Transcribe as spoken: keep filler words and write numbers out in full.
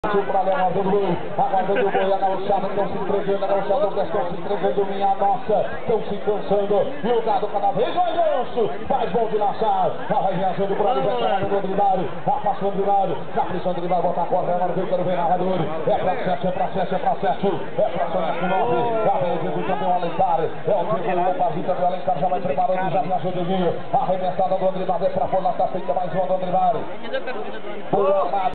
Para Leonardo do Boi, aguardando o Boi, a gauchada, estão se entregando, a gauchada, estão se entregando, minha nossa, estão se cansando, e o gado cada vez mais grosso, faz bom de laçar, vai reagindo para o Beto, o Rodrigário, afasta o Rodrigário, na pressão do vai botar a corda, agora vem quando vem narrador, é para sete, é para sete, é para sete, é para sete, nove, a vez também o Alencar, é o tempo do Pazito, também o Alencar já vai preparando, já viajou de vinho, arremessada do Rodrigário, é para pôr na taça, ainda mais uma do Rodrigário.